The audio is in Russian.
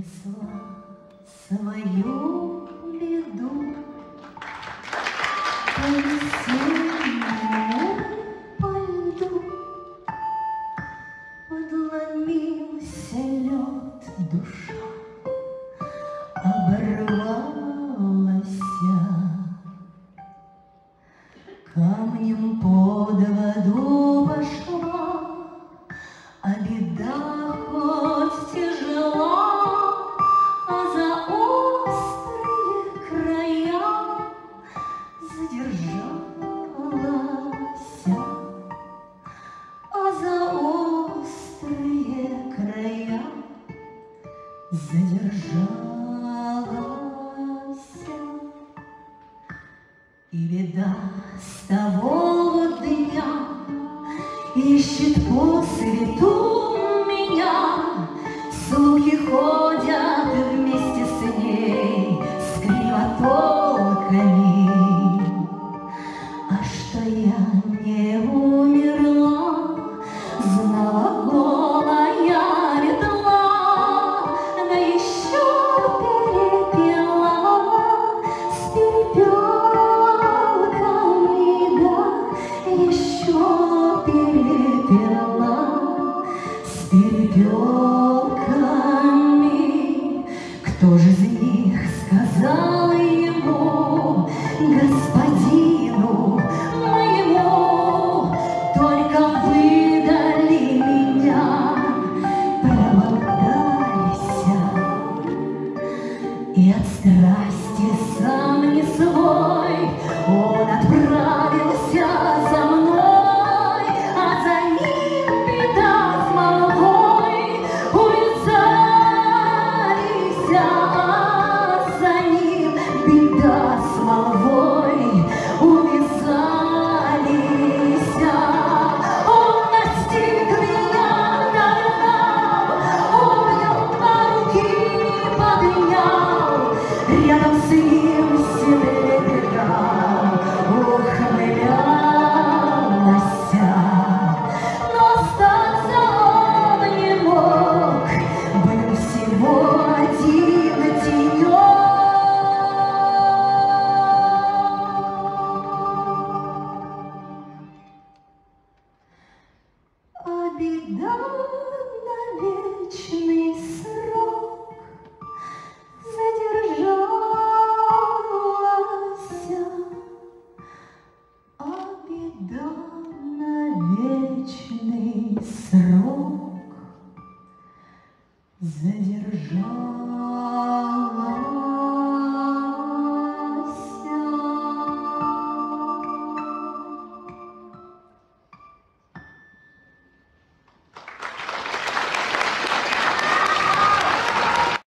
несла свою беду по весеннему по льду. Подломился лед, душа оборвалась, камнем под воду пошла, а беда хоть тяжела, а за острые края задержалась, а за острые края задержалась. И беда с того дня ищет по свету меня, слухи ходят вместе с ней, с кривотолками. А что я не умерла, знала голая ветла, да еще перепела с перепелками, да еще перепела с перепелками. Кто же из них сказал ему, господину моему, только выдали меня, промолчайся, и от страсти сам не свой он отправился за мной, а за ним беда с молвой увязались, а за ним беда с молвой увязались. Он настиг меня, догнал, обнял, на руки поднял, рядом с ним себе беда ухмылялась, но остаться он не мог, был всего один тенек. А беда на вечный срок задержалась, а беда на вечный срок задержалась.